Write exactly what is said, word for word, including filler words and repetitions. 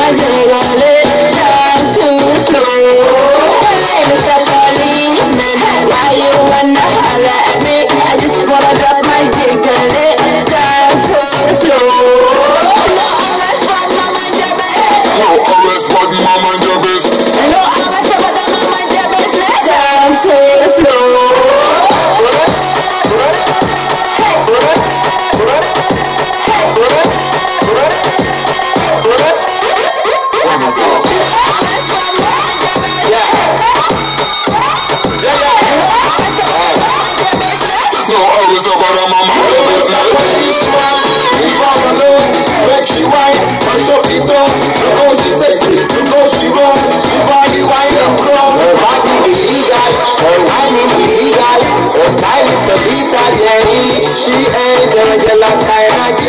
I'ma jiggle it down to the floor. Hey, Mister Policeman, why you wanna holler at me? I just wanna drop my jiggle it down to the floor. No arrest, but mama jabez. No arrest, but mama jabez. No arrest, but mama jabez. Down to the floor. She ain't gonna get like